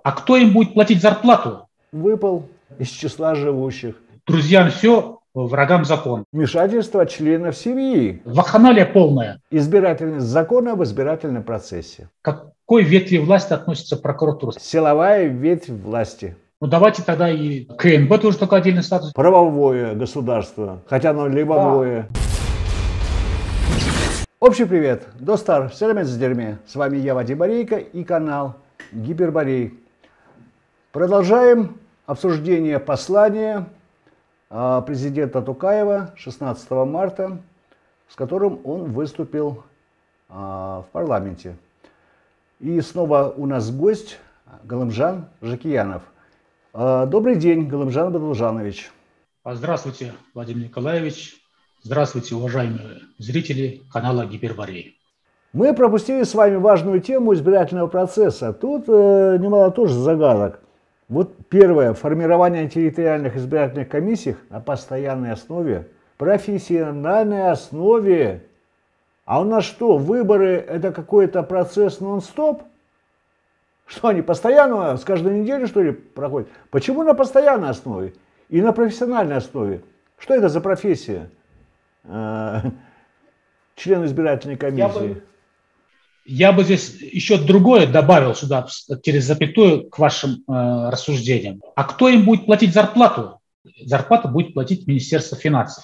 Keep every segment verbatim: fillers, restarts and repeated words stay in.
А кто им будет платить зарплату? Выпал из числа живущих. Друзьям все, врагам закон. Вмешательство членов семьи. Вакханалия полная. Избирательность закона в избирательном процессе. К какой ветви власти относится прокуратура? Силовая ветвь власти. Ну давайте тогда и КНБ тоже такой отдельный статус. Правовое государство, хотя оно либовое. Да. Общий привет, Достар, Селемец в дерьме. С вами я, Вадим Борейко, и канал Гиперборей. Продолжаем обсуждение послания президента Токаева шестнадцатого марта, с которым он выступил в парламенте. И снова у нас гость Галымжан Жакиянов. Добрый день, Галымжан Бадылжанович. Здравствуйте, Владимир Николаевич. Здравствуйте, уважаемые зрители канала Гиперборей. Мы пропустили с вами важную тему избирательного процесса. Тут э, немало тоже загадок. Вот первое. Формирование территориальных избирательных комиссий на постоянной основе, профессиональной основе. А у нас что, выборы – это какой-то процесс нон-стоп? Что, они постоянно, с каждой недели, что ли, проходят? Почему на постоянной основе и на профессиональной основе? Что это за профессия? Член избирательной комиссии. Я бы, я бы здесь еще другое добавил сюда, через запятую, к вашим э, рассуждениям. А кто им будет платить зарплату? Зарплату будет платить Министерство финансов.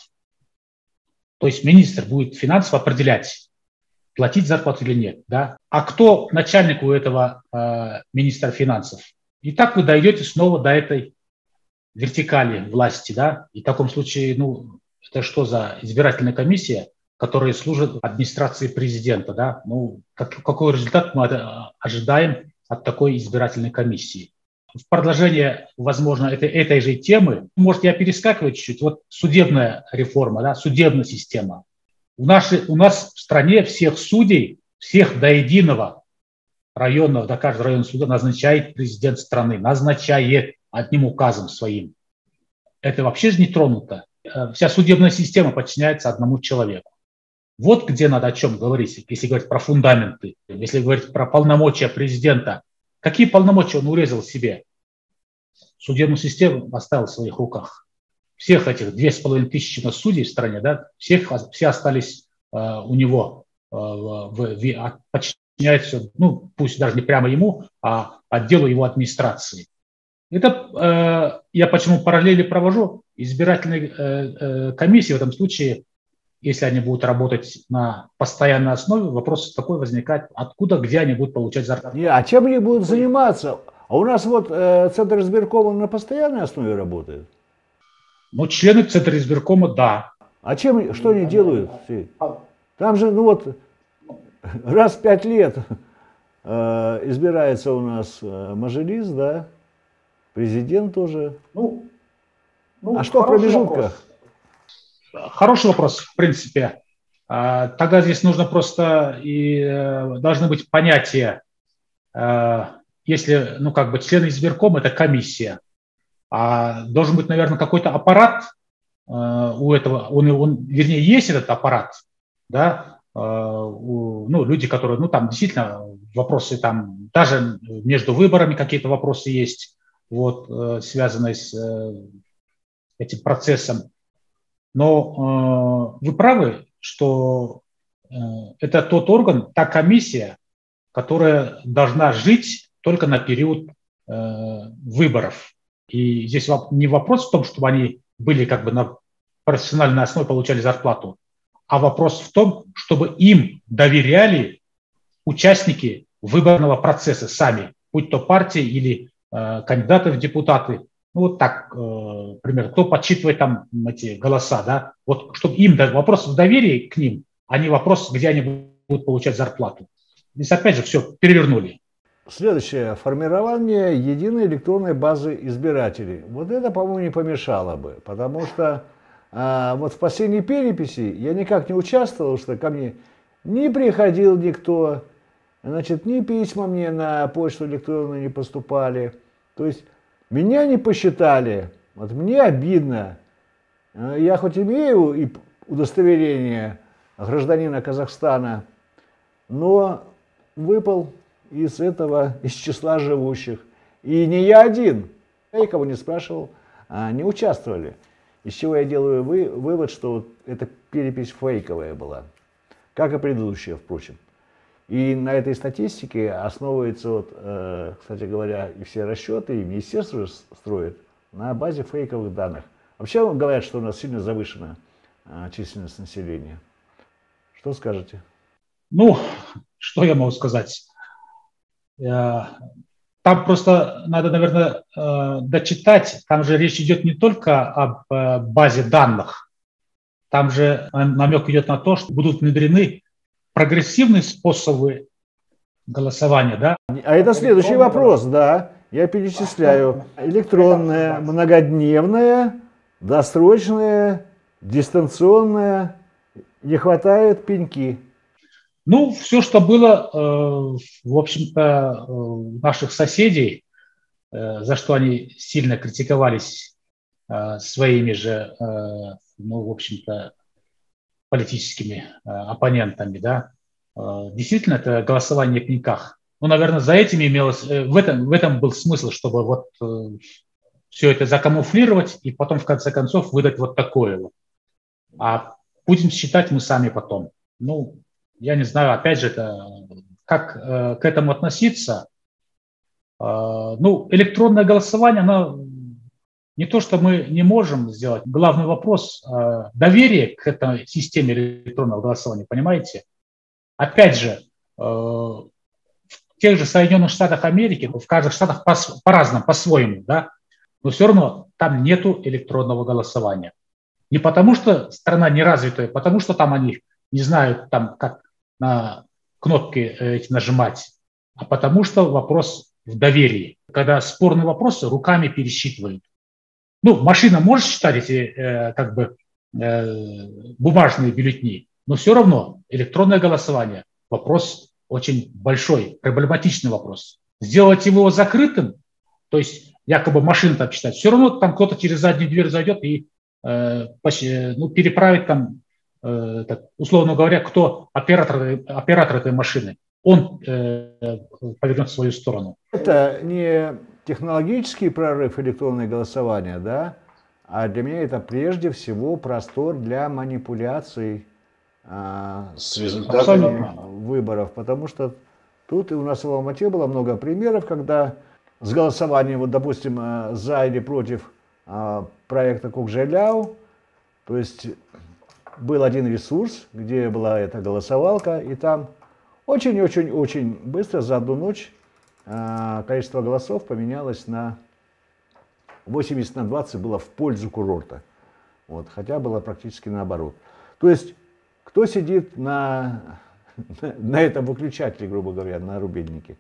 То есть министр будет финансов определять, платить зарплату или нет. Да? А кто начальник у этого э, министра финансов? И так вы дойдете снова до этой вертикали власти. Да? И в таком случае, ну, это что за избирательная комиссия, которая служит администрации президента? Да? Ну, как, какой результат мы ожидаем от такой избирательной комиссии? В продолжение, возможно, этой, этой же темы, может, я перескакиваю чуть-чуть, вот судебная реформа, да, судебная система. У нас, у нас в стране всех судей, всех до единого районного, до каждого районного суда назначает президент страны, назначает одним указом своим. Это вообще же не тронуто. Вся судебная система подчиняется одному человеку. Вот где надо о чем говорить, если говорить про фундаменты, если говорить про полномочия президента. Какие полномочия он урезал себе? Судебную систему оставил в своих руках. Всех этих две с половиной тысячи судей в стране, да, всех, все остались э, у него, э, в, в, подчиняются, ну, пусть даже не прямо ему, а отделу его администрации. Это э, я почему параллели провожу. Избирательные э, э, комиссии в этом случае, если они будут работать на постоянной основе, вопрос такой возникает, откуда, где они будут получать зарплату. Не, а чем они будут заниматься? А у нас вот э, Центр избиркома на постоянной основе работает. Ну, члены Центра избиркома, да. А чем, что они делают? Там же, ну вот, раз в пять лет э, избирается у нас э, мажилис, да, президент тоже. Ну, ну, а что в промежутках? Вопрос. Хороший вопрос, в принципе. Тогда здесь нужно просто и должны быть понятия. Если, ну, как бы члены избиркома – это комиссия, а должен быть, наверное, какой-то аппарат у этого, он, он, вернее, есть этот аппарат, да, у, ну, люди, которые, ну, там действительно вопросы, там, даже между выборами какие-то вопросы есть, вот, связанные с этим процессом. Но э, вы правы, что э, это тот орган, та комиссия, которая должна жить только на период э, выборов. И здесь не вопрос в том, чтобы они были как бы на профессиональной основе, получали зарплату, а вопрос в том, чтобы им доверяли участники выборного процесса сами, будь то партии или э, кандидаты в депутаты. Ну, вот так, э, пример, кто подсчитывает там эти голоса, да, вот, чтобы им, да, вопрос в доверии к ним, а не вопрос, где они будут получать зарплату. Здесь опять же все перевернули. Следующее. Формирование единой электронной базы избирателей. Вот это, по-моему, не помешало бы, потому что э, вот в последней переписи я никак не участвовал, что ко мне не приходил никто, значит, ни письма мне на почту электронную не поступали, то есть меня не посчитали, вот мне обидно. Я хоть имею и удостоверение гражданина Казахстана, но выпал из этого, из числа живущих. И не я один. Я никого не спрашивал, не участвовали. Из чего я делаю вы, вывод, что вот эта перепись фейковая была, как и предыдущая, впрочем. И на этой статистике основывается, вот, э, кстати говоря, и все расчеты, и министерство строит на базе фейковых данных. Вообще говорят, что у нас сильно завышена э, численность населения. Что скажете? Ну, что я могу сказать? Там просто надо, наверное, дочитать. Там же речь идет не только об базе данных. Там же намек идет на то, что будут внедрены прогрессивные способы голосования, да? А это следующий вопрос, да. Я перечисляю. Электронное, многодневное, досрочное, дистанционное. Не хватает пеньки. Ну, все, что было, в общем-то, у наших соседей, за что они сильно критиковались своими же, ну, в общем-то, политическими оппонентами, да, действительно, это голосование в пеньках. Ну, наверное, за этим имелось, в этом, в этом был смысл, чтобы вот все это закамуфлировать и потом, в конце концов, выдать вот такое вот. А будем считать мы сами потом. Ну, я не знаю, опять же, это, как э, к этому относиться. Э, ну, электронное голосование, оно не то, что мы не можем сделать. Главный вопрос э, – доверие к этой системе электронного голосования, понимаете? Опять же, э, в тех же Соединенных Штатах Америки, в каждых штатах по- по-разному, по-своему, да, но все равно там нету электронного голосования. Не потому, что страна неразвитая, потому что там они не знают, там, как на кнопки эти нажимать, а потому что вопрос в доверии. Когда спорные вопросы руками пересчитывают. Ну, машина может считать эти э, как бы э, бумажные бюллетени, но все равно электронное голосование – вопрос очень большой, проблематичный вопрос. Сделать его закрытым, то есть якобы машина там считать, все равно там кто-то через заднюю дверь зайдет и э, ну, переправит там, так, условно говоря, кто оператор, оператор этой машины, он э, повернет в свою сторону. Это не технологический прорыв электронного голосования, да, а для меня это прежде всего простор для манипуляций а, с результатами Абсолютно. Выборов, потому что тут и у нас в Алмате было много примеров, когда с голосованием, вот, допустим, за или против а, проекта Кокжайляу, то есть был один ресурс, где была эта голосовалка, и там очень-очень-очень быстро за одну ночь э, количество голосов поменялось на восемьдесят на двадцать, было в пользу курорта. Вот, хотя было практически наоборот. То есть, кто сидит на, на этом выключателе, грубо говоря, на рубильнике?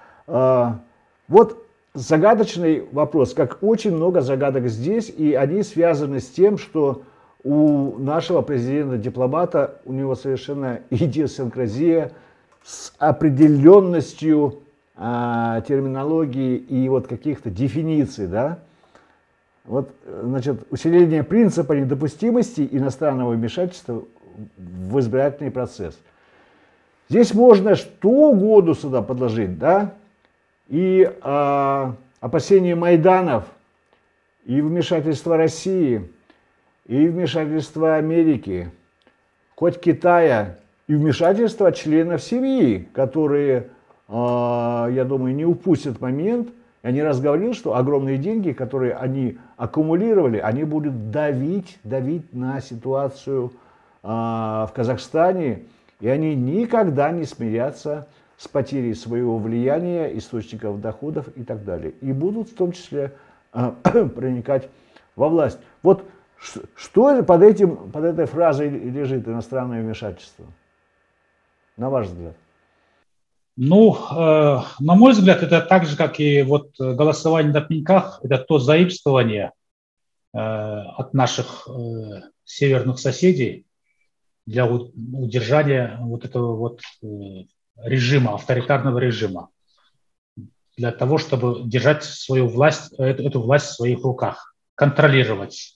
Э, вот загадочный вопрос, как очень много загадок здесь, и они связаны с тем, что у нашего президента-дипломата, у него совершенно идиосинкразия с определенностью а, терминологии и вот каких-то дефиниций, да. Вот, значит, усиление принципа недопустимости иностранного вмешательства в избирательный процесс. Здесь можно что угодно сюда подложить, да, и а, опасения Майданов, и вмешательство России, и вмешательство Америки, хоть Китая, и вмешательство членов семьи, которые, э, я думаю, не упустят момент. Я не раз говорил, что огромные деньги, которые они аккумулировали, они будут давить, давить на ситуацию э, в Казахстане, и они никогда не смирятся с потерей своего влияния, источников доходов и так далее. И будут в том числе э, проникать во власть. Вот что под, этим, под этой фразой лежит иностранное вмешательство, на ваш взгляд? Ну, э, на мой взгляд, это так же, как и вот голосование на пеньках, это то заимствование э, от наших э, северных соседей для удержания вот этого вот э, режима, авторитарного режима, для того, чтобы держать свою власть, эту, эту власть в своих руках, контролировать.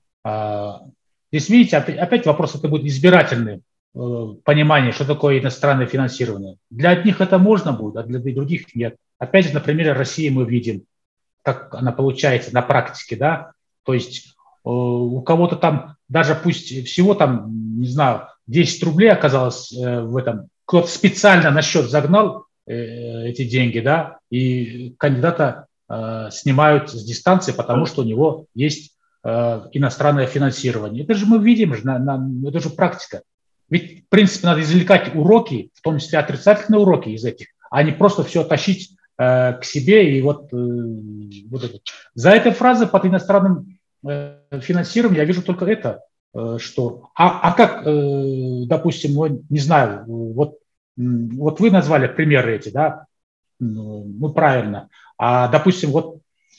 Здесь, видите, опять вопрос, это будет избирательный, понимание, что такое иностранное финансирование. Для одних это можно будет, а для других нет. Опять же, на примере России мы видим, как она получается на практике, да, то есть э, у кого-то там даже пусть всего там, не знаю, десять рублей оказалось э, в этом, кто-то специально на счет загнал э, эти деньги, да, и кандидата э, снимают с дистанции, потому что у него есть э, иностранное финансирование. Это же мы видим, на, на, это же практика. Ведь, в принципе, надо извлекать уроки, в том числе отрицательные уроки из этих, а не просто все тащить э, к себе. И вот, э, вот это. За этой фразой под иностранным э, финансированием я вижу только это, э, что... А, а как, э, допустим, ну, не знаю, вот, вот вы назвали примеры эти, да, ну, правильно. А, допустим, вот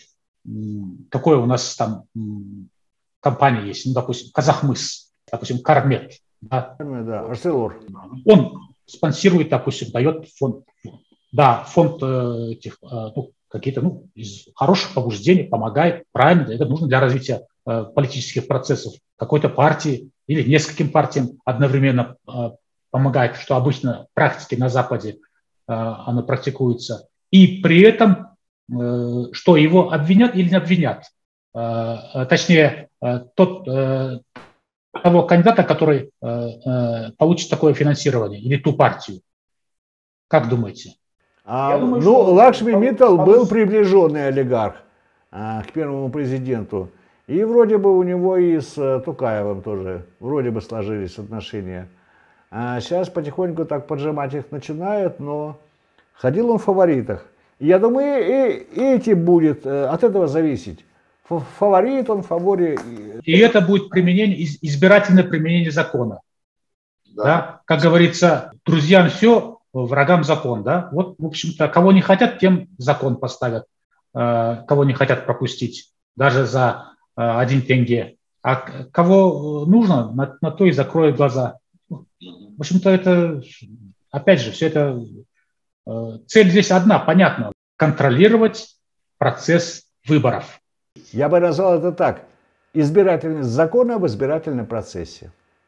какой у нас там компания есть, ну, допустим, Казахмыс, допустим, Кармет. Да, да, Арселор. Он спонсирует, допустим, дает фонд, да, фонд э, этих, э, ну, какие-то, ну, из хороших побуждений, помогает, правильно, это нужно для развития э, политических процессов какой-то партии или нескольким партиям одновременно э, помогает, что обычно в практике на Западе э, оно практикуется. И при этом, э, что его обвинят или не обвинят, э, точнее, э, тот... Э, того кандидата, который э, э, получит такое финансирование, или ту партию. Как думаете? А, думаю, ну, Лакшми Миттал был приближенный олигарх а, к первому президенту. И вроде бы у него и с а, Тукаевым тоже вроде бы сложились отношения. А сейчас потихоньку так поджимать их начинают, но ходил он в фаворитах. И я думаю, и, и эти будет э, от этого зависеть. Фаворит он, фаворит. И это будет применение, избирательное применение закона. Да. Да? Как говорится, друзьям все, врагам закон. Да? Вот, в общем-то, кого не хотят, тем закон поставят. Кого не хотят пропустить, даже за один тенге. А кого нужно, на, на то и закроют глаза. В общем-то, это, опять же, все это... Цель здесь одна, понятно. Контролировать процесс выборов. Я бы назвал это так. Избирательность закона в избирательном процессе.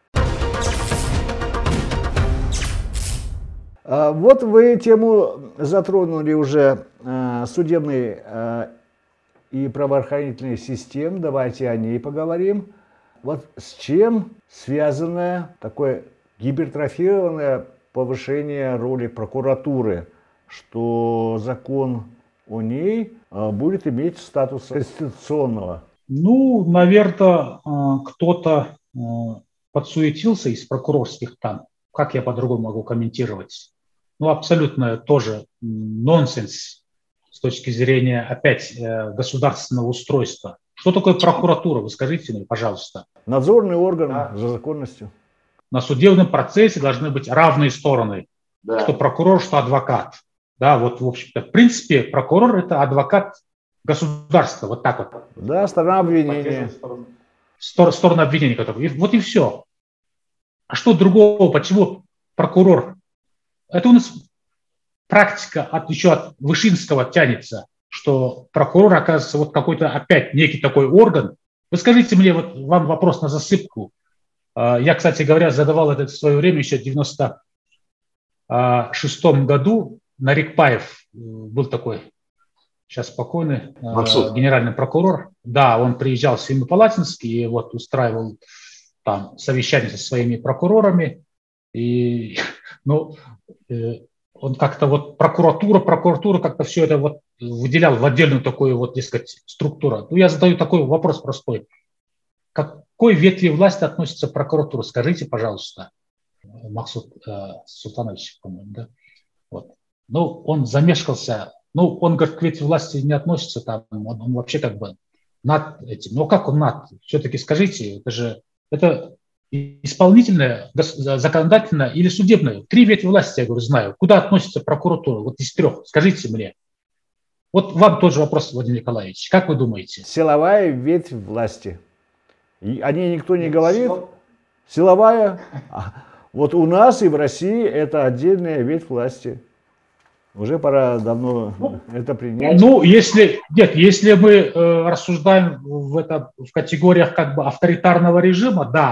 Вот вы тему затронули уже судебной и правоохранительной систем. Давайте о ней поговорим. Вот с чем связано такое гипертрофированное повышение роли прокуратуры, что закон о ней будет иметь статус конституционного? Ну, наверное, кто-то подсуетился из прокурорских там. Как я по-другому могу комментировать? Ну, абсолютно тоже нонсенс с точки зрения, опять, государственного устройства. Что такое прокуратура? Вы скажите мне, пожалуйста. Надзорный орган да. за законностью. На судебном процессе должны быть равные стороны. Да. Что прокурор, что адвокат. Да, вот, в общем-то, в принципе, прокурор – это адвокат государства, вот так вот. Да, сторона обвинения. Стор, сторона обвинения. И, вот и все. А что другого? Почему прокурор? Это у нас практика от, еще от Вышинского тянется, что прокурор, оказывается, вот какой-то опять некий такой орган. Вы скажите мне, вот вам вопрос на засыпку. Я, кстати говоря, задавал это в свое время, еще в девяносто шестом году. Нарикпаев был такой, сейчас спокойный, Максут. Генеральный прокурор. Да, он приезжал в Семипалатинск и вот устраивал там совещание со своими прокурорами. И, ну, он как-то вот прокуратура, прокуратура как-то все это вот выделял в отдельную такую вот, дескать, структуру. Ну, я задаю такой вопрос простой. К какой ветви власти относится прокуратура? Скажите, пожалуйста, Максут э, Султанович, по-моему, да? Вот. Ну, он замешкался. Ну, он, говорит, к ветви власти не относится, там, он, он вообще как бы над этим. Но как он над? Все-таки скажите, это же это исполнительная, законодательная или судебная? Три ветви власти, я говорю, знаю. Куда относится прокуратура? Вот из трех. Скажите мне. Вот вам тот же вопрос, Владимир Николаевич. Как вы думаете? Силовая ветвь власти. И о ней никто не говорит. Силовая. Вот у нас и в России это отдельная ветвь власти. Уже пора давно ну, это принять. Ну, если нет, если мы э, рассуждаем в, это, в категориях как бы авторитарного режима, да,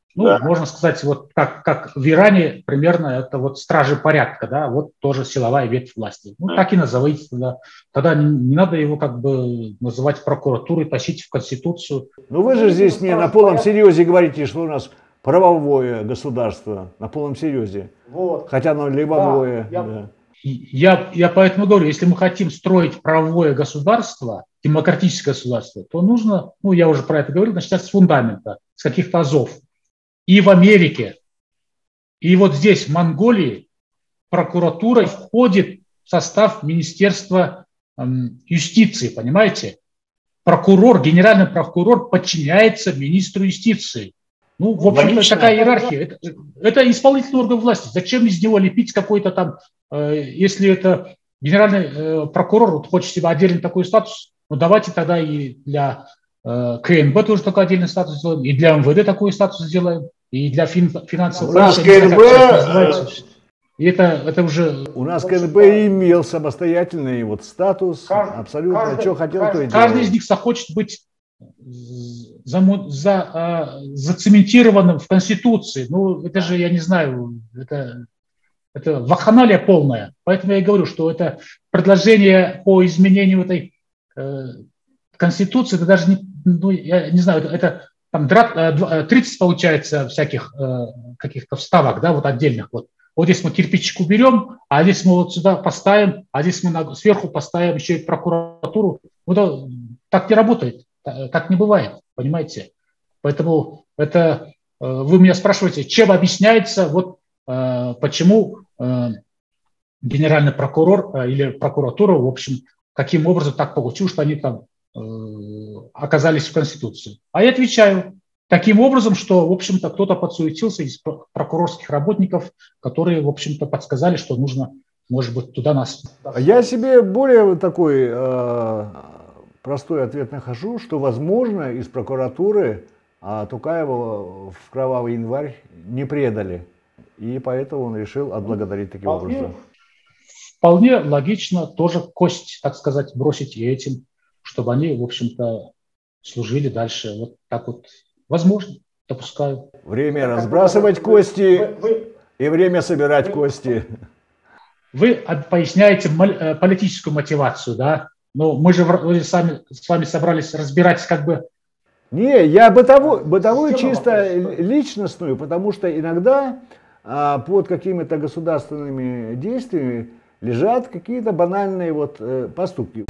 Ну, да. Можно сказать, вот как, как в Иране примерно это вот стражи порядка, да, вот тоже силовая ветвь власти. Ну, так и назовите тогда. Тогда не, не надо его как бы называть прокуратурой, тащить в Конституцию. Ну, вы же здесь не на полном серьезе говорите, что у нас правовое государство, на полном серьезе. Вот. Хотя оно левовое. Да, я... Да. Я, я поэтому говорю, если мы хотим строить правовое государство, демократическое государство, то нужно, ну, я уже про это говорил, начать с фундамента, с каких-то азов. И в Америке, и вот здесь, в Монголии, прокуратура входит в состав Министерства эм, юстиции, понимаете? Прокурор, генеральный прокурор подчиняется министру юстиции. Ну, в общем, такая иерархия. Это, это исполнительный орган власти. Зачем из него лепить какой-то там, э, если это генеральный э, прокурор вот, хочет себе отдельный такой статус, ну давайте тогда и для э, КНБ тоже такой отдельный статус сделаем, и для МВД такой статус сделаем, и для фин, финансовых... У нас КНБ... И это, это уже... У нас КНБ имел самостоятельный вот статус, каждый, абсолютно, каждый, что хотел, каждый, то и делал. Каждый из них захочет быть за, за, зацементированным в Конституции. Ну, это же, я не знаю, это, это вакханалия полная. Поэтому я и говорю, что это предложение по изменению этой э, Конституции, это даже не, ну, я не знаю, это, это там тридцать получается всяких э, каких-то вставок, да, вот отдельных вот. Вот здесь мы кирпичик уберем, а здесь мы вот сюда поставим, а здесь мы на, сверху поставим еще и прокуратуру. Вот так не работает, так не бывает, понимаете? Поэтому это вы меня спрашиваете, чем объясняется, вот почему генеральный прокурор или прокуратура, в общем, каким образом так получилось, что они там оказались в Конституции. А я отвечаю. Таким образом, что, в общем-то, кто-то подсуетился из прокурорских работников, которые, в общем-то, подсказали, что нужно, может быть, туда нас... Я себе более такой э, простой ответ нахожу, что, возможно, из прокуратуры э, Токаева в кровавый январь не предали. И поэтому он решил отблагодарить таким вполне, образом. Вполне логично тоже кость, так сказать, бросить и этим, чтобы они, в общем-то, служили дальше. Вот так вот. Возможно, допускаю. Время разбрасывать кости вы, вы, и время собирать вы, кости. Вы поясняете политическую мотивацию, да? Но мы же сами, с вами собрались разбирать как бы... Не, я бытовую, бытовую чисто вопрос. Личностную, потому что иногда а, под какими-то государственными действиями лежат какие-то банальные вот, э, поступки.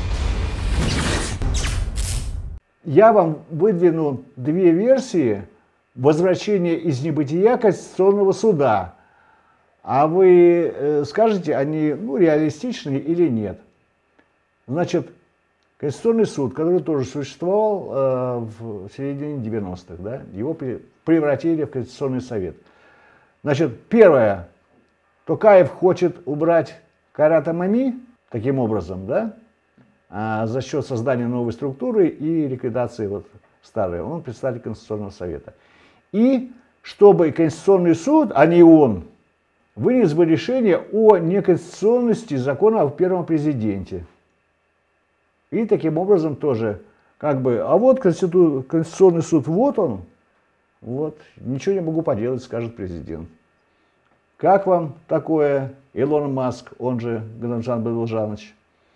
Я вам выдвину две версии возвращения из небытия Конституционного суда. А вы э, скажете, они ну, реалистичны или нет. Значит, Конституционный суд, который тоже существовал э, в середине девяностых, да, его превратили в Конституционный совет. Значит, первое. Токаев хочет убрать Кайрата Мами таким образом, да? А за счет создания новой структуры и ликвидации вот старой. Он представитель Конституционного совета. И чтобы Конституционный суд, а не он, вынес бы решение о неконституционности закона о первом президенте. И таким образом тоже, как бы, а вот Конститу... Конституционный суд, вот он, вот, ничего не могу поделать, скажет президент. Как вам такое, Илон Маск, он же Галимжан Бадылжанович?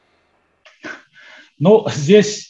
Ну, здесь,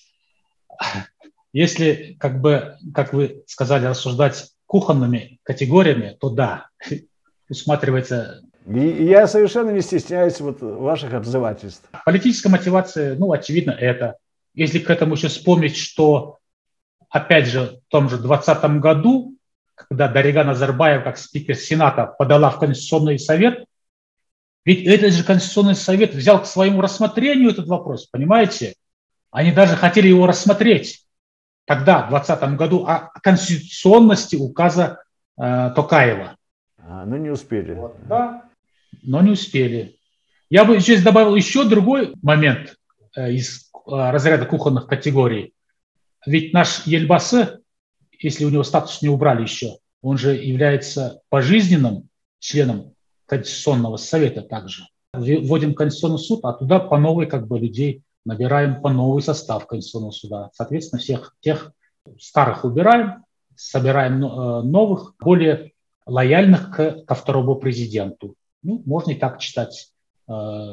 если, как бы, как вы сказали, рассуждать кухонными категориями, то да, усматривается... И я совершенно не стесняюсь вот ваших обзывательств. Политическая мотивация, ну, очевидно, это. Если к этому еще вспомнить, что, опять же, в том же двадцатом году, когда Дарига Назарбаев, как спикер Сената, подала в Конституционный совет, ведь этот же Конституционный совет взял к своему рассмотрению этот вопрос, понимаете? Они даже хотели его рассмотреть тогда, в двадцатом году, о конституционности указа э, Токаева. А, но не успели. Вот, да, но не успели. Я бы здесь добавил еще другой момент э, из э, разряда кухонных категорий. Ведь наш Ельбасы, если у него статус не убрали еще, он же является пожизненным членом Конституционного совета также. Вводим Конституционный суд, а туда по новой как бы людей набираем по новый состав Конституционного суда. Соответственно, всех тех старых убираем, собираем новых, более лояльных к, ко второму президенту. Ну, можно и так читать э,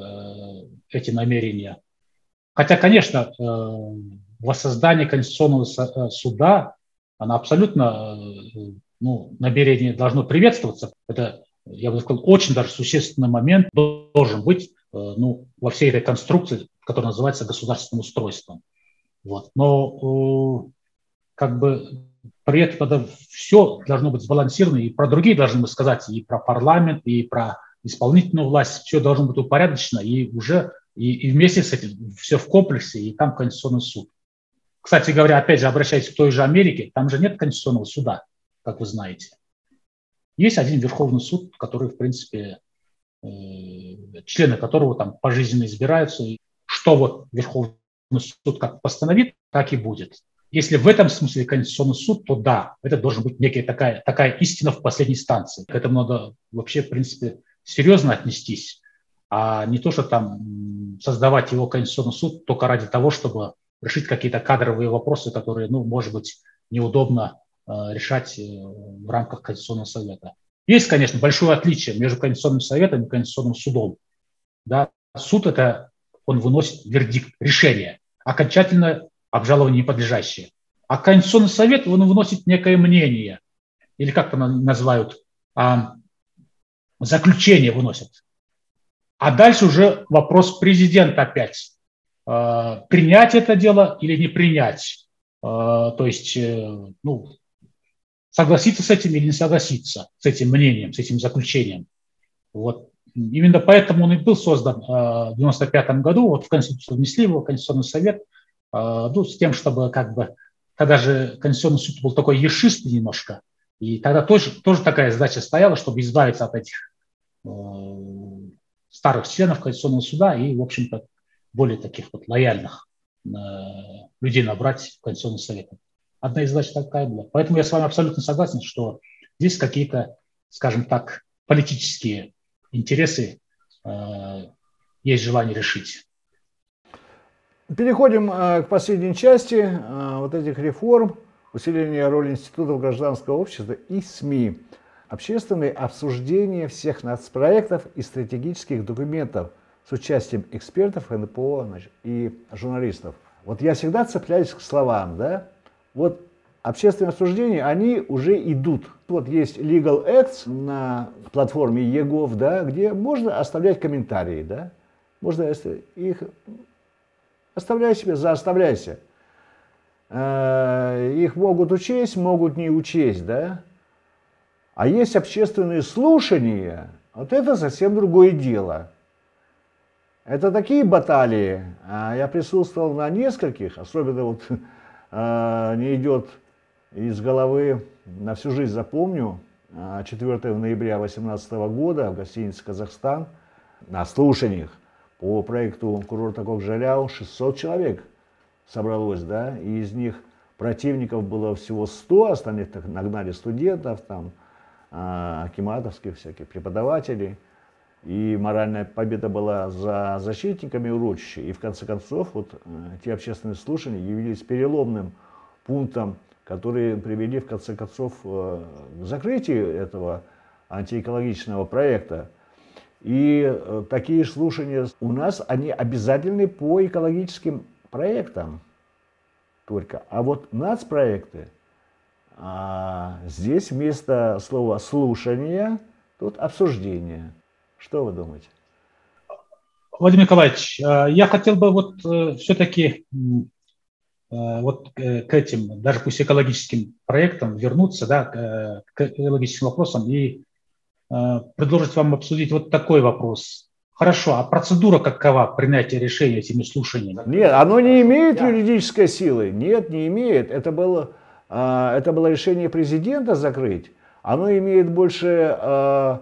эти намерения. Хотя, конечно, э, воссоздание Конституционного суда, оно абсолютно, э, ну, намерение должно приветствоваться. Это, я бы сказал, очень даже существенный момент должен быть, э, ну, во всей этой конструкции, которая называется государственным устройством. Вот. Но э, как бы при этом это все должно быть сбалансировано, и про другие должны мы сказать, и про парламент, и про исполнительную власть, все должно быть упорядочено, и уже и, и вместе с этим все в комплексе, и там Конституционный суд. Кстати говоря, опять же, обращаясь к той же Америке, там же нет Конституционного суда, как вы знаете. Есть один Верховный суд, который, в принципе, э, члены которого там пожизненно избираются, и что вот Верховный суд как постановит, так и будет. Если в этом смысле Конституционный суд, то да, это должен быть некая такая, такая истина в последней инстанции. К этому надо вообще, в принципе, серьезно отнестись, а не то, что там создавать его Конституционный суд только ради того, чтобы решить какие-то кадровые вопросы, которые, ну, может быть, неудобно э, решать э, в рамках Конституционного совета. Есть, конечно, большое отличие между Конституционным советом и Конституционным судом. Да? Суд – это он выносит вердикт, решение, окончательно обжалованию не подлежащее. А Конституционный совет, он выносит некое мнение, или как там называют, а, заключение выносит. А дальше уже вопрос президента опять. А, принять это дело или не принять. А, то есть, ну, согласиться с этим или не согласиться с этим мнением, с этим заключением. Вот. Именно поэтому он и был создан в девяносто пятом году, вот в Конституцию внесли его, Конституционный совет, ну, с тем, чтобы как бы, тогда же Конституционный суд был такой ершистый немножко, и тогда тоже, тоже такая задача стояла, чтобы избавиться от этих э, старых членов Конституционного суда и, в общем-то, более таких вот лояльных э, людей набрать в Конституционный совет. Одна из задач такая была. Поэтому я с вами абсолютно согласен, что здесь какие-то, скажем так, политические интересы э, есть желание решить. Переходим э, к последней части э, вот этих реформ, усиления роли институтов гражданского общества и СМИ, общественное обсуждение всех нацпроектов и стратегических документов с участием экспертов, эн пэ о, значит, и журналистов. Вот я всегда цепляюсь к словам, да? Вот общественные обсуждения, они уже идут. Вот есть Legal Acts на платформе егов, да, где можно оставлять комментарии, да? Можно их... Оставляй себе, заоставляйся. Их могут учесть, могут не учесть, да? А есть общественные слушания, вот это совсем другое дело. Это такие баталии. Я присутствовал на нескольких, особенно вот не идет из головы, на всю жизнь запомню, четвёртого ноября две тысячи восемнадцатого года в гостинице «Казахстан» на слушаниях по проекту курорта Кокжаляу шестьсот человек собралось, да, и из них противников было всего сто, остальных так нагнали студентов, там, акиматовских всяких преподавателей, и моральная победа была за защитниками урочища, и в конце концов вот те общественные слушания явились переломным пунктом, которые привели в конце концов к закрытию этого антиэкологичного проекта. И такие слушания у нас, они обязательны по экологическим проектам только. А вот нацпроекты, а здесь вместо слова «слушание» тут «обсуждение». Что вы думаете? Владимир Николаевич, я хотел бы вот все-таки вот к этим, даже пусть экологическим проектам вернуться, да, к экологическим вопросам и предложить вам обсудить вот такой вопрос. Хорошо, а процедура какова принятия решения этими слушаниями? Нет, оно не имеет юридической силы. Нет, не имеет. Это было, это было решение президента закрыть. Оно имеет больше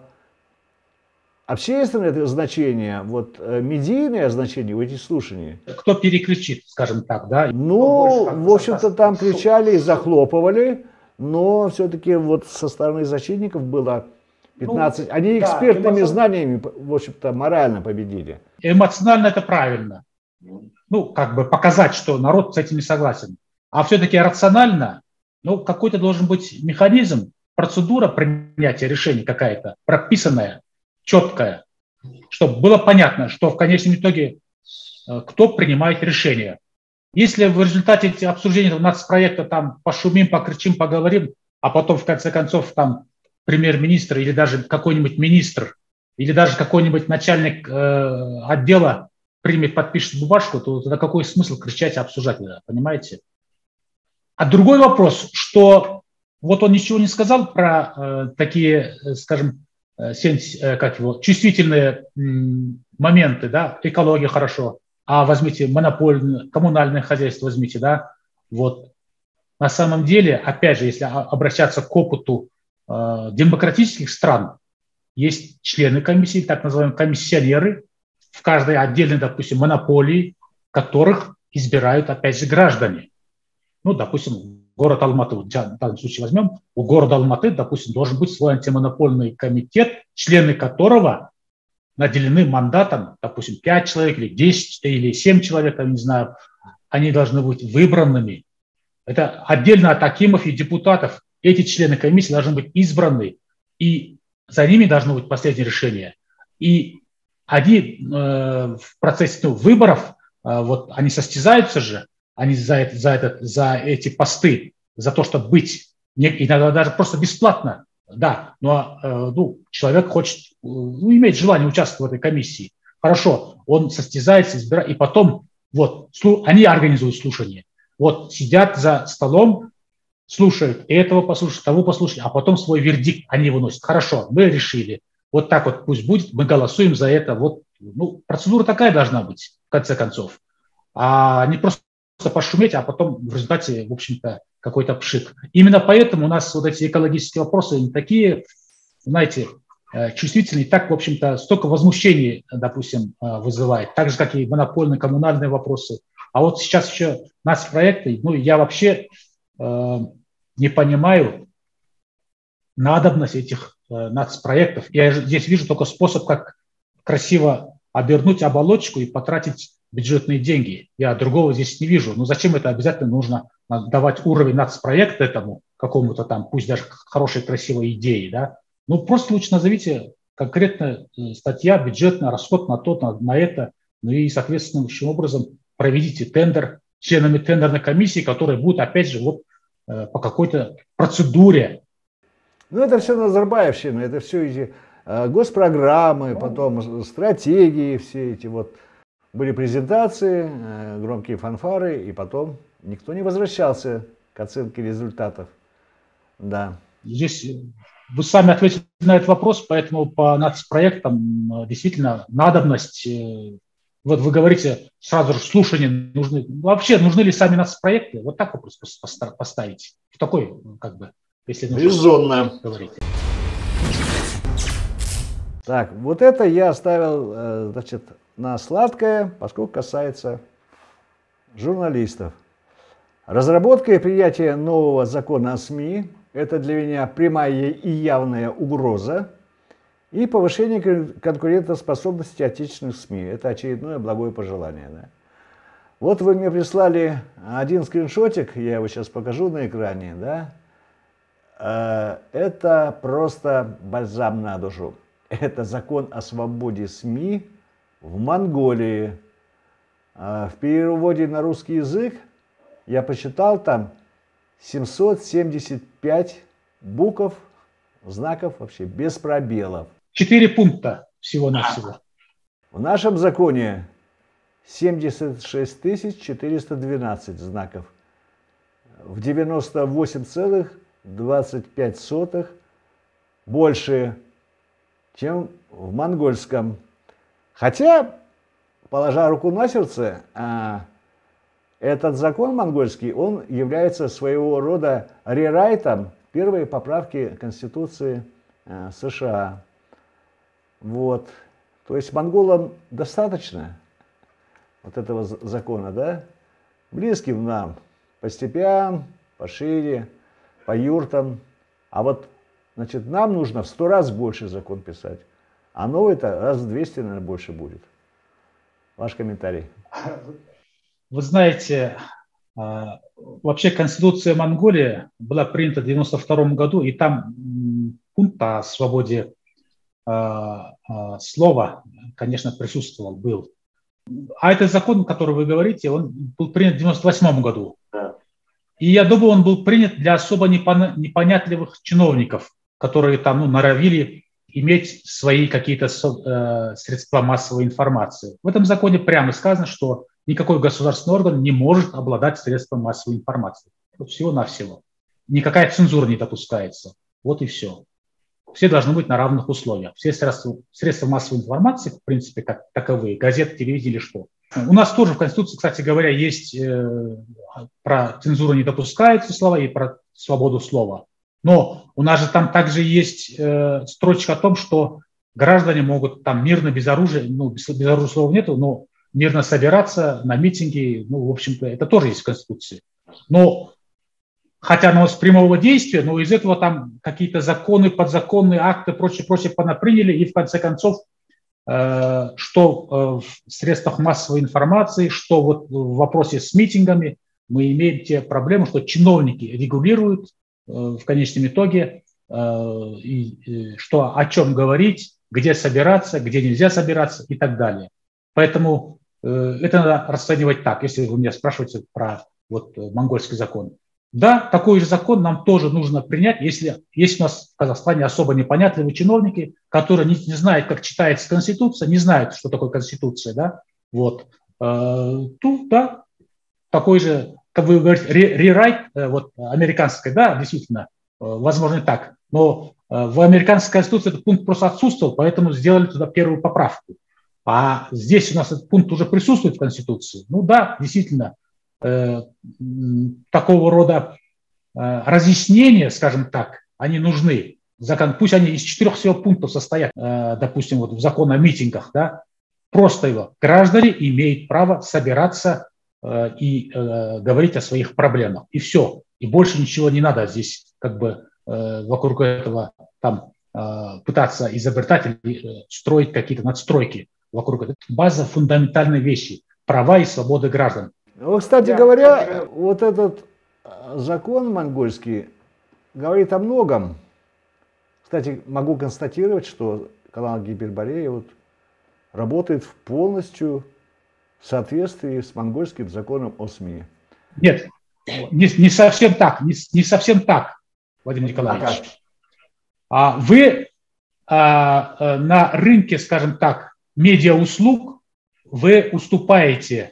общественное значение, вот медийное значение в этих слушаниях. Кто перекричит, скажем так, да? Ну, в общем-то, там кричали и захлопывали, но все-таки вот со стороны защитников было пятнадцать. Ну, они экспертными да, знаниями, в общем-то, морально победили. Эмоционально это правильно. Ну, как бы показать, что народ с этим не согласен. А все-таки рационально Ну, какой-то должен быть механизм, процедура принятия решений какая-то, прописанная, четкая, чтобы было понятно, что в конечном итоге э, кто принимает решение. Если в результате этих обсуждений этого нацпроекта там пошумим, покричим, поговорим, а потом в конце концов там премьер-министр или даже какой-нибудь министр или даже какой-нибудь начальник э, отдела примет, подпишет бумажку, то тогда какой смысл кричать и обсуждать это, понимаете? А другой вопрос, что вот он ничего не сказал про э, такие, э, скажем, э, сенс, э, как его, чувствительные м, моменты, да, экология хорошо, а возьмите монопольное, коммунальное хозяйство возьмите, да, вот. На самом деле, опять же, если обращаться к опыту э, демократических стран, есть члены комиссии, так называемые комиссионеры, в каждой отдельной, допустим, монополии, которых избирают, опять же, граждане. Ну, допустим, город Алматы, в данном случае возьмем, у города Алматы, допустим, должен быть свой антимонопольный комитет, члены которого наделены мандатом, допустим, пять человек или десять или семь человек, я не знаю, они должны быть выбранными. Это отдельно от акимов и депутатов. Эти члены комиссии должны быть избраны, и за ними должно быть последнее решение. И они э, в процессе ну, выборов, э, вот они состязаются же, они за, это, за, это, за эти посты, за то, чтобы быть, иногда даже просто бесплатно, да, но э, ну, человек хочет, ну, имеет желание участвовать в этой комиссии. Хорошо, он состязается, избирает, и потом вот, они организуют слушание. Вот сидят за столом, слушают этого послушают, того послушают, а потом свой вердикт они выносят. Хорошо, мы решили. Вот так вот пусть будет, мы голосуем за это. Вот, ну, процедура такая должна быть, в конце концов. А не просто пошуметь, а потом в результате, в общем-то, какой-то пшик. Именно поэтому у нас вот эти экологические вопросы не такие, знаете, чувствительные, так, в общем-то, столько возмущений, допустим, вызывает, так же, как и монопольные, коммунальные вопросы. А вот сейчас еще нацпроекты, ну, я вообще э, не понимаю надобность этих э, нацпроектов. Я здесь вижу только способ, как красиво обернуть оболочку и потратить бюджетные деньги. Я другого здесь не вижу. Но зачем это обязательно нужно давать уровень нацпроекта этому какому-то там, пусть даже хорошей, красивой идеи, да? Ну, просто лучше назовите конкретно статья, бюджетный расход на то, на, на это, ну и, соответственно, общим образом проведите тендер членами тендерной комиссии, которые будут, опять же, вот э, по какой-то процедуре. Ну, это все Назарбаевщина, это все эти э, госпрограммы, потом стратегии, все эти вот. Были презентации, э, громкие фанфары, и потом никто не возвращался к оценке результатов. Да. Здесь вы сами ответили на этот вопрос, поэтому по нацпроектам действительно надобность. Э, Вот вы говорите, сразу же слушания нужны. Вообще, нужны ли сами нацпроекты? Вот так вопрос поставить. В такой, как бы, если нужно говорить. Так, вот это я оставил, значит, на сладкое, поскольку касается журналистов. Разработка и принятие нового закона о СМИ – это для меня прямая и явная угроза. И повышение конкурентоспособности отечественных СМИ. Это очередное благое пожелание. Да? Вот вы мне прислали один скриншотик, я его сейчас покажу на экране. Да? Это просто бальзам на душу. Это закон о свободе СМИ в Монголии. В переводе на русский язык я посчитал там семьсот семьдесят пять букв, знаков вообще без пробелов. Четыре пункта всего-навсего. В нашем законе семьдесят шесть тысяч четыреста двенадцать знаков. В девяносто восемь целых двадцать пять сотых больше, чем в монгольском. Хотя, положа руку на сердце, этот закон монгольский, он является своего рода рерайтом первой поправки Конституции США. Вот. То есть монголам достаточно вот этого закона, да? Близким нам по степям, по шире, по юртам. А вот, значит, нам нужно в сто раз больше закон писать. А новый-то раз в двести, наверное, больше будет. Ваш комментарий. Вы знаете, Вообще Конституция Монголии была принята в девяносто втором году, и там пункт о свободе слова, конечно, присутствовал, был. А этот закон, который вы говорите, он был принят в девяносто восьмом году. И я думаю, он был принят для особо непонятливых чиновников, которые там ну, норовили иметь свои какие-то э, средства массовой информации. В этом законе прямо сказано, что никакой государственный орган не может обладать средством массовой информации. Вот всего-навсего. Никакая цензура не допускается. Вот и все. Все должны быть на равных условиях. Все средства, средства массовой информации, в принципе, как таковые, газеты, телевидение или что. У нас тоже в Конституции, кстати говоря, есть э, про цензуру не допускаются слова и про свободу слова. Но у нас же там также есть э, строчка о том, что граждане могут там мирно, без оружия, ну, без, без оружия слова нету, но мирно собираться на митинги, ну, в общем-то, это тоже есть в Конституции. Но, хотя оно с прямого действия, но из этого там какие-то законы, подзаконные акты, прочее, прочее понаприняли, и в конце концов, э, что э, в средствах массовой информации, что вот в вопросе с митингами мы имеем те проблемы, что чиновники регулируют э, в конечном итоге, э, и, и, что о чем говорить, где собираться, где нельзя собираться и так далее. Поэтому э, это надо расценивать так, если вы меня спрашиваете про вот, монгольский закон. Да, такой же закон нам тоже нужно принять, если есть у нас в Казахстане особо непонятливые чиновники, которые не, не знают, как читается Конституция, не знают, что такое Конституция, да, вот. Э, тут, да, такой же, как вы говорите, рерайт, вот, американской, да, действительно, возможно, так. Но в американской Конституции этот пункт просто отсутствовал, поэтому сделали туда первую поправку. А здесь у нас этот пункт уже присутствует в Конституции. Ну да, действительно, э, такого рода э, разъяснения, скажем так, они нужны. Закон, пусть они из четырех всего пунктов состоят, э, допустим, вот в законе о митингах, да, просто его. Граждане имеют право собираться э, и э, говорить о своих проблемах. И все. И больше ничего не надо здесь как бы э, вокруг этого там э, пытаться изобретать или э, строить какие-то надстройки. Вокруг этого. База фундаментальной вещи. Права и свободы граждан. Ну, кстати говоря, вот этот закон монгольский говорит о многом. Кстати, могу констатировать, что канал Гиберборея вот работает в полностью в соответствии с монгольским законом о СМИ. Нет, не, не совсем так. Не, не совсем так, Владимир Николаевич. А вы а, на рынке, скажем так, медиауслуг, вы уступаете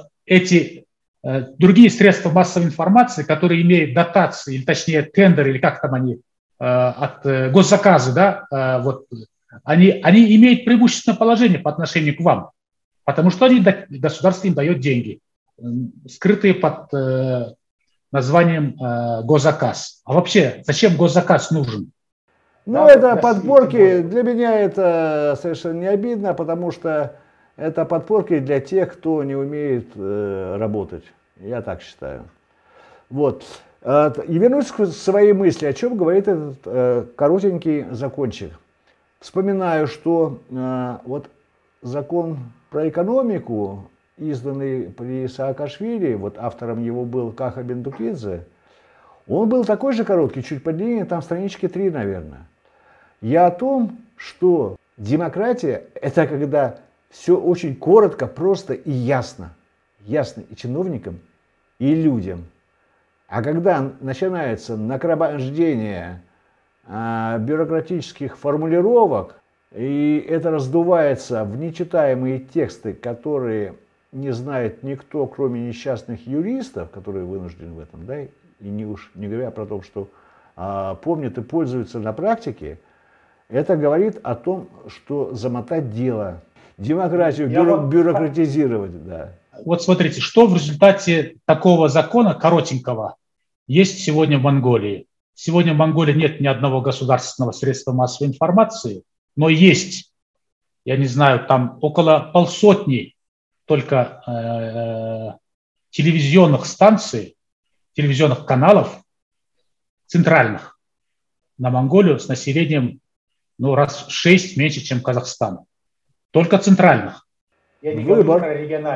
эти э, другие средства массовой информации, которые имеют дотации, или точнее тендеры, или как там они, э, от э, госзаказа, да, э, вот, они, они имеют преимущественное положение по отношению к вам, потому что они, государство им дает деньги, э, скрытые под э, названием э, госзаказ. А вообще, зачем госзаказ нужен? Ну, да, это подпорки, для меня это совершенно не обидно, потому что это подпорки для тех, кто не умеет э, работать. Я так считаю. Вот. И вернусь к своей мысли, о чем говорит этот э, коротенький закончик. Вспоминаю, что э, вот закон про экономику, изданный при Саакашвили, вот автором его был Каха Бендукидзе, он был такой же короткий, чуть подлиннее, там странички три, наверное. Я о том, что демократия – это когда все очень коротко, просто и ясно. Ясно и чиновникам, и людям. А когда начинается нагромождение а, бюрократических формулировок, и это раздувается в нечитаемые тексты, которые не знает никто, кроме несчастных юристов, которые вынуждены в этом, да, и не уж не говоря про то, что а, помнят и пользуются на практике, это говорит о том, что замотать дело, демократию бюро, вот, бюрократизировать. Да. Вот смотрите, что в результате такого закона коротенького есть сегодня в Монголии. Сегодня в Монголии нет ни одного государственного средства массовой информации, но есть, я не знаю, там около полсотни только э, телевизионных станций, телевизионных каналов центральных на Монголию с населением ну, раз в шесть меньше, чем Казахстан. Только центральных. Я не говорю про региональные.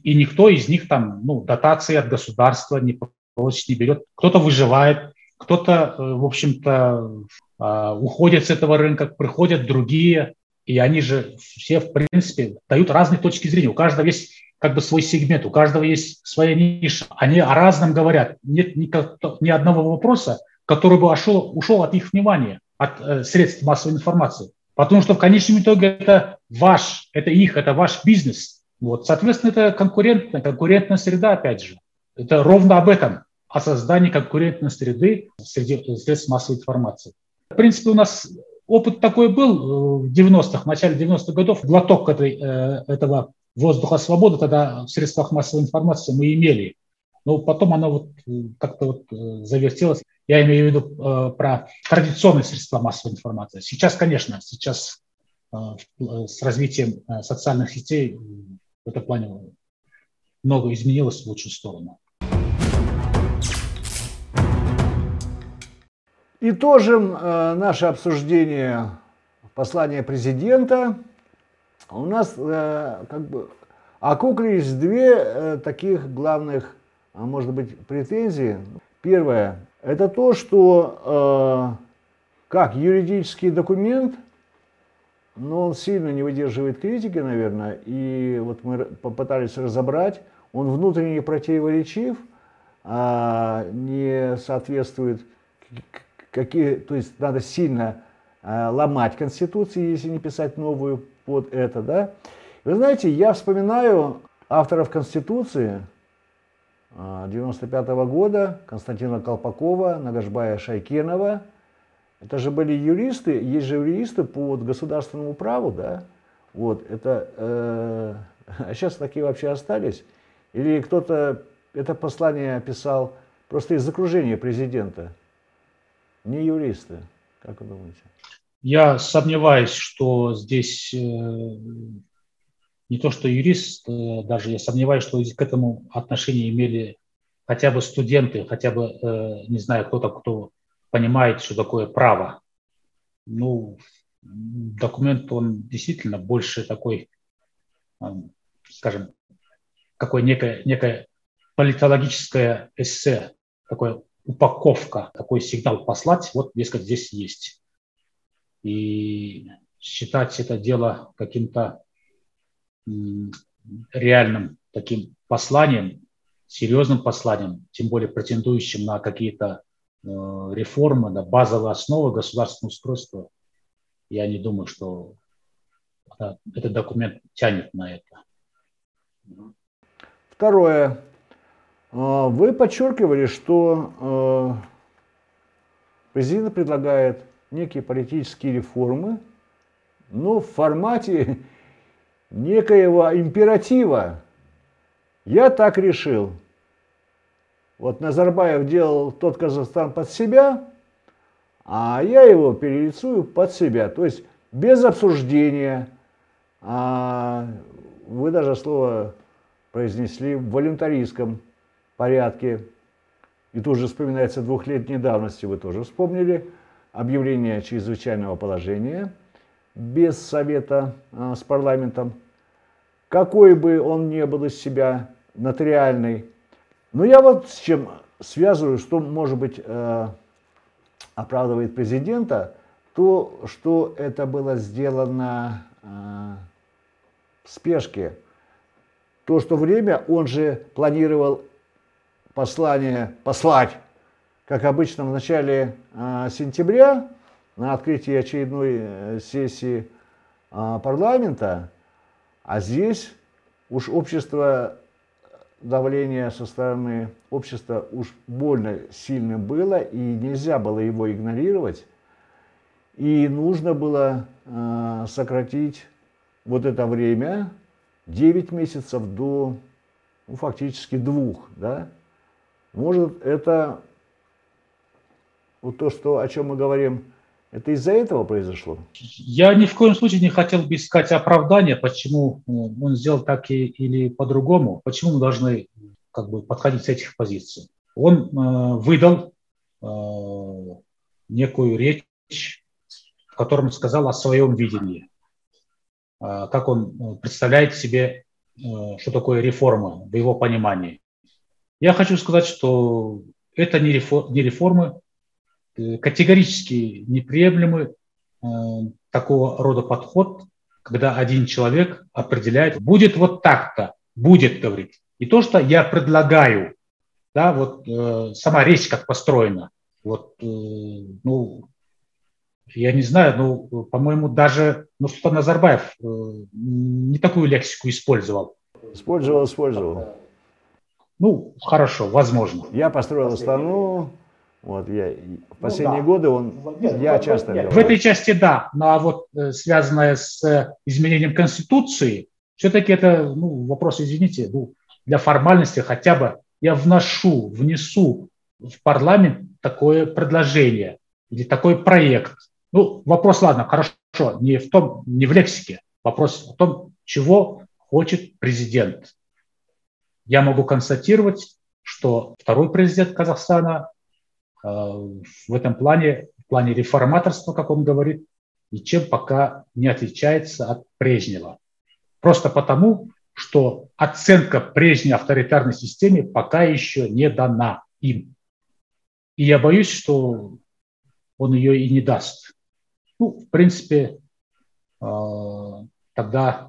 и никто из них там, ну, дотации от государства не просит, не берет. Кто-то выживает, кто-то, в общем-то, уходит с этого рынка, приходят другие, и они же все, в принципе, дают разные точки зрения. У каждого есть как бы свой сегмент, у каждого есть своя ниша. Они о разном говорят. Нет ни одного вопроса, который бы ушел, ушел от их внимания, от э, средств массовой информации. Потому что в конечном итоге это ваш, это их, это ваш бизнес. Вот. Соответственно, это конкурентная, конкурентная среда, опять же. Это ровно об этом, о создании конкурентной среды среди средств массовой информации. В принципе, у нас опыт такой был в девяностых, в начале девяностых годов. Глоток этой, э, этого воздуха свободы тогда в средствах массовой информации мы имели. Но потом оно вот как-то вот завертелось. Я имею в виду э, про традиционные средства массовой информации. Сейчас, конечно, сейчас э, с развитием э, социальных сетей в этом плане много изменилось в лучшую сторону. Итожим э, наше обсуждение послания президента. У нас э, как бы окуклились две э, таких главных, а может быть, претензии. Первое – это то, что э, как юридический документ, но он сильно не выдерживает критики, наверное, и вот мы попытались разобрать, он внутренне противоречив, э, не соответствует, какие, то есть надо сильно э, ломать Конституцию, если не писать новую под это, да. Вы знаете, я вспоминаю авторов Конституции девяносто пятого года, Константина Колпакова, Нагашбая Шайкенова. Это же были юристы, есть же юристы по государственному праву, да. Вот, это, э, а сейчас такие вообще остались? Или кто-то это послание писал просто из окружения президента? Не юристы, как вы думаете? Я сомневаюсь, что здесь э, не то, что юрист, э, даже я сомневаюсь, что к этому отношение имели хотя бы студенты, хотя бы, э, не знаю, кто-то, кто понимает, что такое право. Ну, документ, он действительно больше такой, э, скажем, какое некое, некое политологическое эссе, такое упаковка, такой сигнал послать, вот, дескать, здесь есть. И считать это дело каким-то реальным таким посланием, серьезным посланием, тем более претендующим на какие-то э, реформы, на базовые основы государственного устройства, я не думаю, что это, этот документ тянет на это. Второе. Вы подчеркивали, что президент предлагает некие политические реформы, но в формате некоего императива. Я так решил. Вот Назарбаев делал тот Казахстан под себя, а я его перелицую под себя. То есть без обсуждения. А вы даже слово произнесли в волюнтаристском порядке. И тут же вспоминается двухлетней давности, вы тоже вспомнили, объявление чрезвычайного положения без совета а, с парламентом, какой бы он ни был из себя нотариальный. Но я вот с чем связываю, что, может быть, э, оправдывает президента, то, что это было сделано э, в спешке. То, что время он же планировал послание послать, как обычно, в начале э, сентября на открытии очередной э, сессии э, парламента, а здесь уж общество, давление со стороны общества уж больно сильным было, и нельзя было его игнорировать, и нужно было э, сократить вот это время девять месяцев до, ну, фактически двух, да. Может, это вот то, что, о чем мы говорим, это из-за этого произошло? Я ни в коем случае не хотел бы искать оправдания, почему он сделал так и, или по-другому, почему мы должны как бы подходить с этих позиций. Он э, выдал э, некую речь, в которой он сказал о своем видении, э, как он представляет себе что такое реформа в его понимании. Я хочу сказать, что это не реформы, категорически неприемлемый такого рода подход, когда один человек определяет, будет вот так-то, будет, говорить. И то, что я предлагаю, да, вот э, сама речь как построена, вот, э, ну, я не знаю, ну, по-моему, даже Нурсултан Назарбаев э, не такую лексику использовал. Использовал, использовал. Ну, хорошо, возможно. Я построил страну, вот я в последние ну, да. годы он, нет, я нет, часто нет, говорю. В этой части да, но а вот э, связанное с изменением Конституции, все-таки это ну, вопрос, извините, ну, для формальности хотя бы я вношу, внесу в парламент такое предложение или такой проект. Ну, вопрос, ладно, хорошо, не в том, не в лексике, вопрос в том, чего хочет президент. Я могу констатировать, что второй президент Казахстана э, в этом плане, в плане реформаторства, как он говорит, ничем пока не отличается от прежнего. Просто потому, что оценка прежней авторитарной системе пока еще не дана им. И я боюсь, что он ее и не даст. Ну, в принципе, э, тогда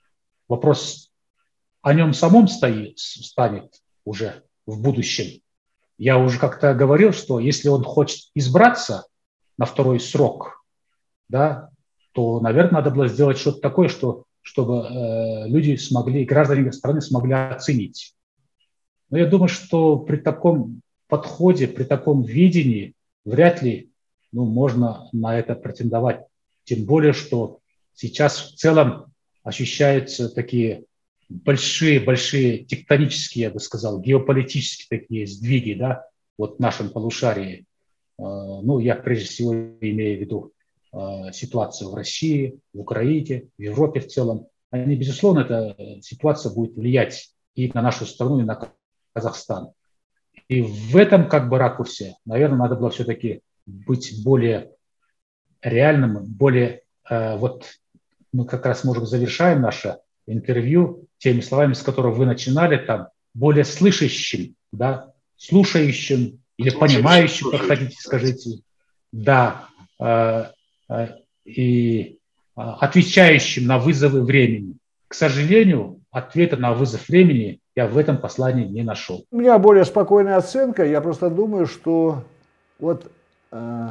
вопрос о нем самом стоит, станет уже в будущем. Я уже как-то говорил, что если он хочет избраться на второй срок, да, то, наверное, надо было сделать что-то такое, что, чтобы э, люди смогли, граждане страны смогли оценить. Но я думаю, что при таком подходе, при таком видении вряд ли ну, можно на это претендовать. Тем более, что сейчас в целом ощущаются такие большие-большие тектонические, я бы сказал, геополитические такие сдвиги, да, вот в нашем полушарии. Ну, я прежде всего имею в виду ситуацию в России, в Украине, в Европе в целом. Они, безусловно, эта ситуация будет влиять и на нашу страну, и на Казахстан. И в этом как бы ракурсе, наверное, надо было все-таки быть более реальным, более, э, вот мы как раз, может, завершаем наше интервью теми словами, с которых вы начинали, там, более слышащим, да, слушающим или слушающим, понимающим, как хотите, скажите, да, э, э, и э, отвечающим на вызовы времени. К сожалению, ответа на вызов времени я в этом послании не нашел. У меня более спокойная оценка. Я просто думаю, что вот э,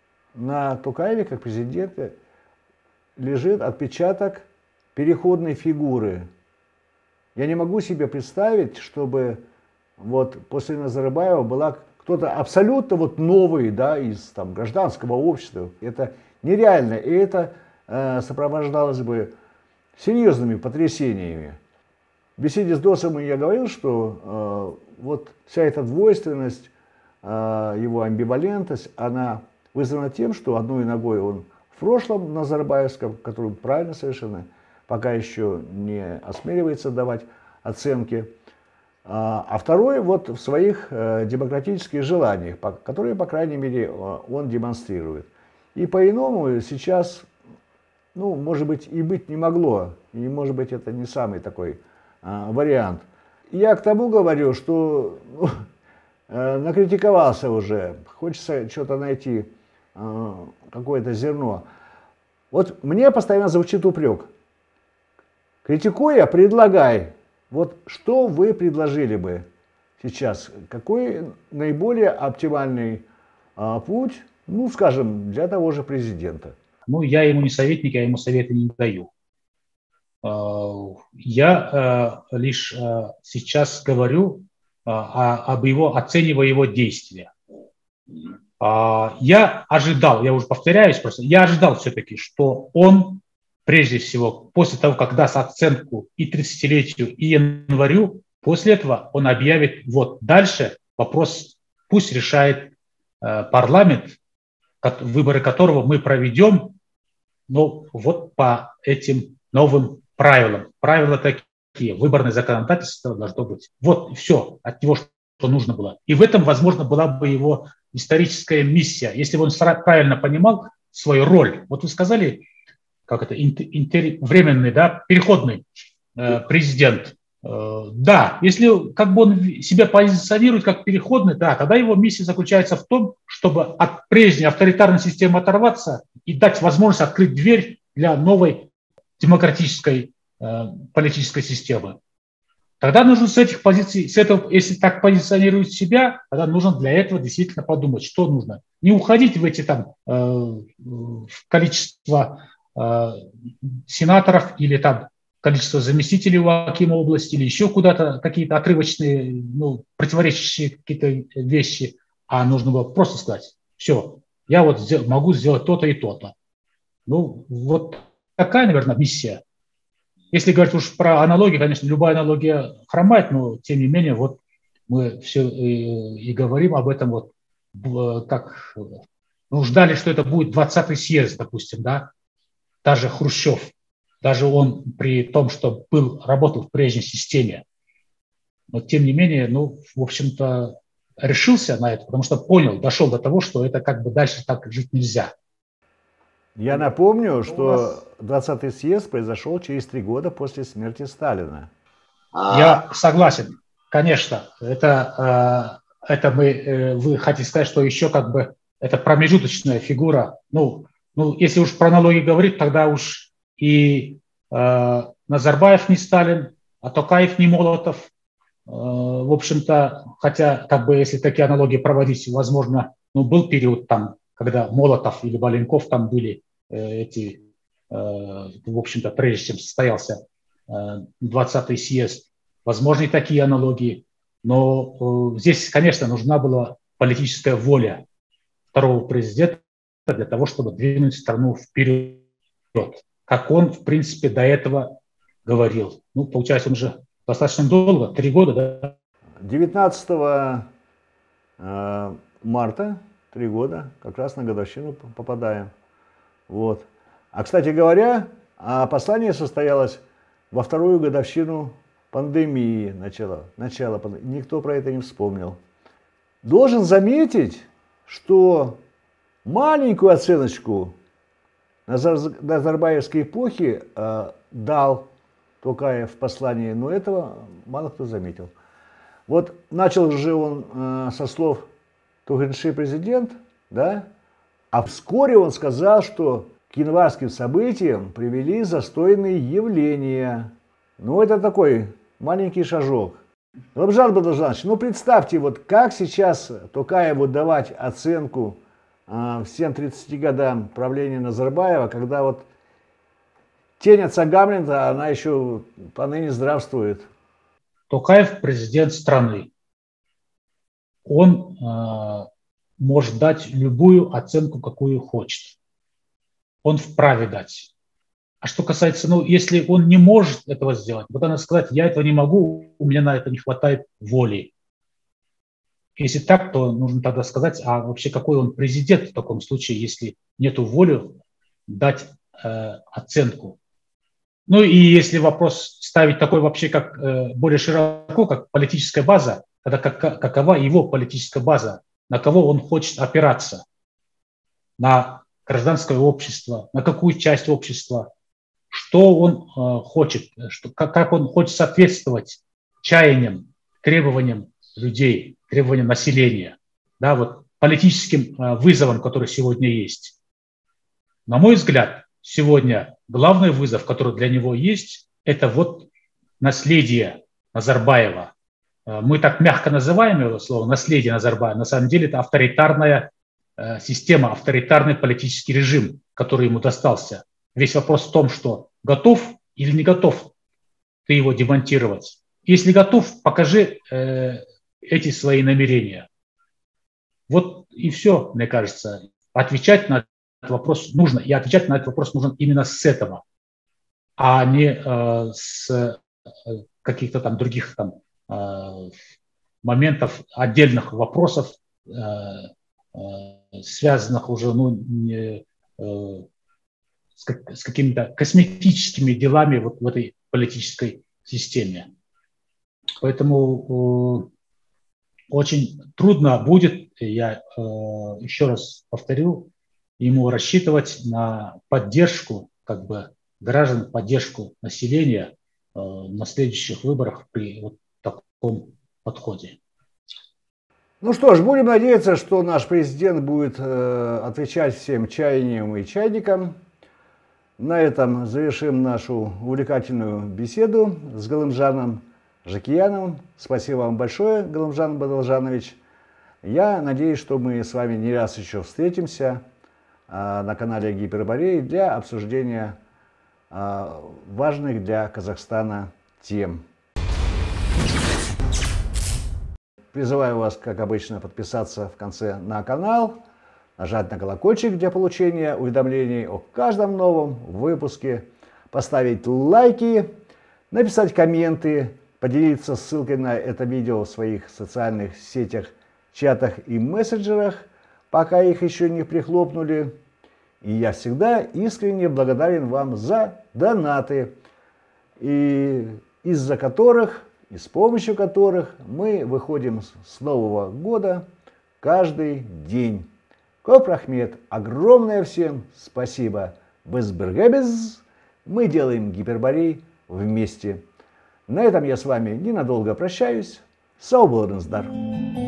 на Токаеве, как президенте, лежит отпечаток переходной фигуры. Я не могу себе представить, чтобы вот после Назарбаева была кто-то абсолютно вот новый, да, из там, гражданского общества. Это нереально. И это э, сопровождалось бы серьезными потрясениями. В беседе с Досом я говорил, что э, вот вся эта двойственность, э, его амбивалентность, она вызвана тем, что одной ногой он в прошлом назарбаевском, который правильно совершенно, пока еще не осмеливается давать оценки, а, а второй вот в своих э, демократических желаниях, по, которые, по крайней мере, он демонстрирует. И по-иному сейчас, ну, может быть, и быть не могло, и, может быть, это не самый такой а, вариант. И я к тому говорю, что ну, э, накритиковался уже, хочется что-то найти, э, какое-то зерно. Вот мне постоянно звучит упрек. Критикуя, предлагай. Вот что вы предложили бы сейчас? Какой наиболее оптимальный а, путь, ну, скажем, для того же президента? Ну, я ему не советник, я ему советы не даю. Я лишь сейчас говорю об его, оценивая его действия. Я ожидал, я уже повторяюсь просто, я ожидал все-таки, что он, прежде всего, после того, как даст оценку и тридцатилетию, и январю, после этого он объявит, вот дальше вопрос пусть решает парламент, выборы которого мы проведем, но вот по этим новым правилам. Правила такие, выборное законодательство должно быть. Вот все от него, что нужно было. И в этом, возможно, была бы его историческая миссия, если бы он правильно понимал свою роль. Вот вы сказали, как это, интер, временный, да, переходный. президент. Да, если как бы он себя позиционирует как переходный, да, тогда его миссия заключается в том, чтобы от прежней авторитарной системы оторваться и дать возможность открыть дверь для новой демократической э, политической системы. Тогда нужно с этих позиций, с этого, если так позиционирует себя, тогда нужно для этого действительно подумать, что нужно. Не уходить в эти там э, в количество э, сенаторов или там количество заместителей в Акима области или еще куда-то, какие-то отрывочные, ну, противоречащие какие-то вещи, а нужно было просто сказать, все, я вот сдел- могу сделать то-то и то-то. Ну, вот такая, наверное, миссия. Если говорить уж про аналогии, конечно, любая аналогия хромает, но тем не менее, вот мы все и, и говорим об этом, вот как ну, ждали, что это будет двадцатый съезд, допустим, да, даже Хрущев. Даже он при том, что был, работал в прежней системе, но тем не менее, ну, в общем-то, решился на это, потому что понял, дошел до того, что это как бы дальше так жить нельзя. Я напомню, что двадцатый съезд произошел через три года после смерти Сталина. Я согласен, конечно. Это, это мы, вы хотите сказать, что еще как бы это промежуточная фигура. Ну, ну если уж про аналогии говорить, тогда уж и э, Назарбаев не Сталин, а Токаев не Молотов. Э, в общем-то, хотя, как бы, если такие аналогии проводить, возможно, ну, был период там, когда Молотов или Маленков там были э, эти, э, в общем-то, прежде чем состоялся э, двадцатый съезд. Возможны такие аналогии. Но э, здесь, конечно, нужна была политическая воля второго президента для того, чтобы двинуть страну вперед. Как он, в принципе, до этого говорил. Ну, получается, он же достаточно долго, три года, да? девятнадцатого марта, три года, как раз на годовщину попадаем. Вот. А, кстати говоря, послание состоялось во вторую годовщину пандемии, начала, начала пандемии. Никто про это не вспомнил. Должен заметить, что маленькую оценочку назарбаевской эпохи э, дал Токаев в послании, но этого мало кто заметил. Вот начал же он э, со слов «Тугенши президент», да, а вскоре он сказал, что к январским событиям привели застойные явления. Ну, это такой маленький шажок. Рабжан Бадажанович, ну представьте, вот как сейчас Токаеву давать оценку э, всем тридцати годам правления Назарбаева, когда вот тень отца Гамлета, она еще поныне здравствует. Токаев президент страны. Он э, может дать любую оценку, какую хочет. Он вправе дать. А что касается, ну, если он не может этого сделать, вот надо сказать, я этого не могу, у меня на это не хватает воли. Если так, то нужно тогда сказать, а вообще какой он президент в таком случае, если нету воли дать э, оценку. Ну и если вопрос ставить такой вообще как э, более широко, как политическая база, тогда как, какова его политическая база, на кого он хочет опираться, на гражданское общество, на какую часть общества, что он э, хочет, что, как, как он хочет соответствовать чаяниям, требованиям людей, требованиям населения, да, вот политическим э, вызовам, которые сегодня есть. На мой взгляд, сегодня главный вызов, который для него есть, это вот наследие Назарбаева. Э, мы так мягко называем его слово «наследие Назарбаева». На самом деле это авторитарная э, система, авторитарный политический режим, который ему достался. Весь вопрос в том, что готов или не готов ты его демонтировать. Если готов, покажи э, эти свои намерения. Вот и все, мне кажется. Отвечать на этот вопрос нужно. И отвечать на этот вопрос нужно именно с этого, а не э, с э, каких-то там других там, э, моментов, отдельных вопросов, э, э, связанных уже ну, не, э, с какими-то косметическими делами вот в этой политической системе. Поэтому э, очень трудно будет, я э, еще раз повторю, ему рассчитывать на поддержку как бы, граждан, поддержку населения на следующих выборах при вот таком подходе. Ну что ж, будем надеяться, что наш президент будет э, отвечать всем чаяниям и чайникам. На этом завершим нашу увлекательную беседу с Галымжаном Жакияновым. Спасибо вам большое, Галымжан Бадалжанович. Я надеюсь, что мы с вами не раз еще встретимся э, на канале Гипербореи для обсуждения э, важных для Казахстана тем. Призываю вас, как обычно, подписаться в конце на канал, нажать на колокольчик для получения уведомлений о каждом новом выпуске, поставить лайки, написать комменты, поделиться ссылкой на это видео в своих социальных сетях, чатах и мессенджерах, пока их еще не прихлопнули. И я всегда искренне благодарен вам за донаты, и из-за которых и с помощью которых мы выходим с Нового года каждый день. Коп Рахмет, огромное всем спасибо. Без бергебез мы делаем Гиперборей вместе. На этом я с вами ненадолго прощаюсь. Сау болыңыздар.